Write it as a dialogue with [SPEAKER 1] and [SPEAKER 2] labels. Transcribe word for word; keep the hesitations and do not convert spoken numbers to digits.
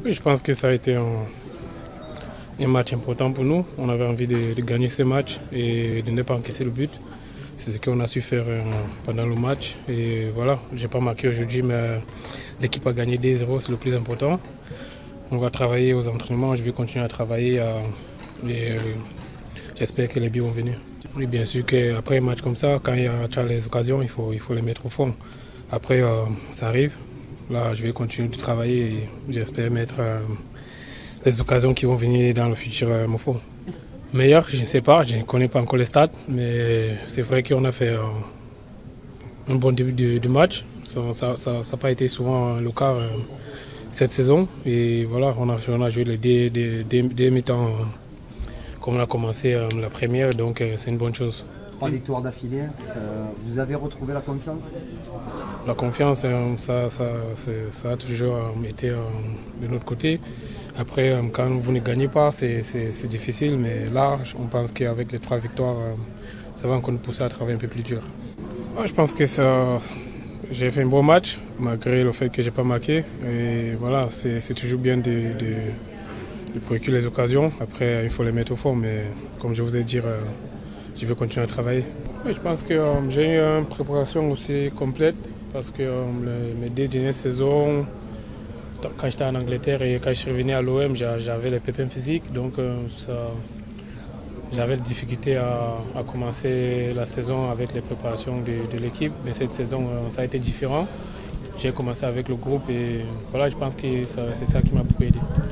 [SPEAKER 1] Oui, je pense que ça a été un, un match important pour nous. On avait envie de, de gagner ce match et de ne pas encaisser le but. C'est ce qu'on a su faire euh, pendant le match. Et voilà, je n'ai pas marqué aujourd'hui, mais euh, l'équipe a gagné deux zéro, c'est le plus important. On va travailler aux entraînements, je vais continuer à travailler euh, et euh, j'espère que les buts vont venir. Oui, bien sûr qu'après un match comme ça, quand il y a, tu as les occasions, il faut, il faut les mettre au fond. Après, euh, ça arrive. Là, je vais continuer de travailler et j'espère mettre euh, les occasions qui vont venir dans le futur euh, au fond. Meilleur, je ne sais pas, je ne connais pas encore les stats, mais c'est vrai qu'on a fait euh, un bon début de, de match. Ça n'a pas été souvent le cas euh, cette saison. Et voilà, on a, on a joué les deux, deux, deux, deux mi-temps euh, comme on a commencé euh, la première, donc euh, c'est une bonne chose.
[SPEAKER 2] Trois victoires d'affilée, vous avez retrouvé la confiance?
[SPEAKER 1] La confiance, euh, ça, ça, ça a toujours euh, été euh, de notre côté. Après, euh, quand vous ne gagnez pas, c'est difficile, mais là, on pense qu'avec les trois victoires, euh, ça va encore nous pousser à travailler un peu plus dur. Ouais, je pense que j'ai fait un bon match, malgré le fait que je n'ai pas marqué. Et voilà, c'est toujours bien de, de, de procurer les occasions. Après, il faut les mettre au fond, mais comme je vous ai dit, euh, je veux continuer à travailler. Oui, je pense que euh, j'ai eu une préparation aussi complète parce que euh, le, mes deux dernières saisons, quand j'étais en Angleterre et quand je suis revenu à l'O M, j'avais les pépins physiques, donc euh, j'avais des difficultés à, à commencer la saison avec les préparations de, de l'équipe. Mais cette saison, euh, ça a été différent. J'ai commencé avec le groupe et voilà, je pense que c'est ça qui m'a beaucoup aidé.